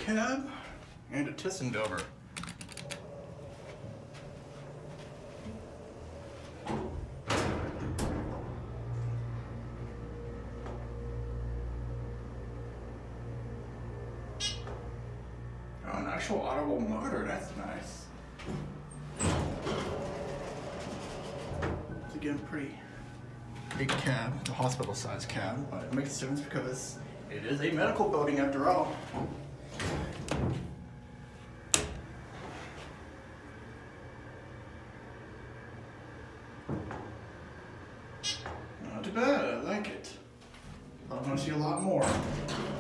cab and a ThyssenDover. Oh, an actual audible motor, that's nice. It's again pretty big cab, it's a hospital sized cab, but it makes sense because it is a medical building after all. Not too bad, I like it. I'm gonna see a lot more.